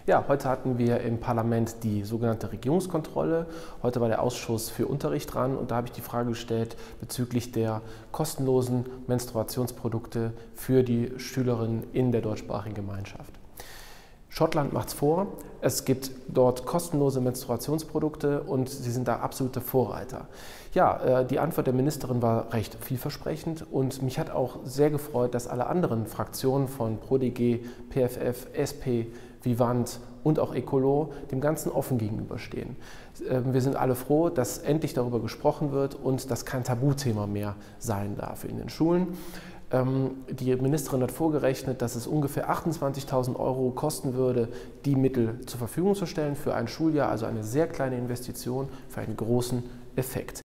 Ja, heute hatten wir im Parlament die sogenannte Regierungskontrolle. Heute war der Ausschuss für Unterricht dran und da habe ich die Frage gestellt bezüglich der kostenlosen Menstruationsprodukte für die Schülerinnen in der deutschsprachigen Gemeinschaft. Schottland macht es vor, es gibt dort kostenlose Menstruationsprodukte und sie sind da absolute Vorreiter. Ja, die Antwort der Ministerin war recht vielversprechend und mich hat auch sehr gefreut, dass alle anderen Fraktionen von ProDG, PFF, SP, Vivant und auch Ecolo dem Ganzen offen gegenüberstehen. Wir sind alle froh, dass endlich darüber gesprochen wird und dass kein Tabuthema mehr sein darf in den Schulen. Die Ministerin hat vorgerechnet, dass es ungefähr 28.000 € kosten würde, die Mittel zur Verfügung zu stellen für ein Schuljahr, also eine sehr kleine Investition für einen großen Effekt.